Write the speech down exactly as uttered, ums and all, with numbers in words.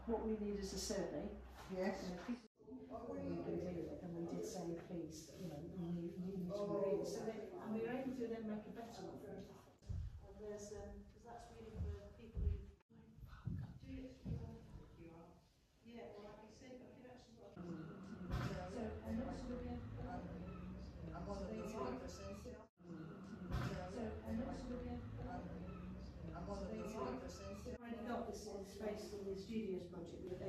what we need is a survey. Yes. And we did say, please, you know, we need, we need to agree this. So they, and we were able to then make a better offer. And there's, um, because that's really for people who do it. Yeah, well, like I said, I can actually. So, and also again. I'm on the three percent. So, and also again. I'm on the three percent. I already got this space for the studios project with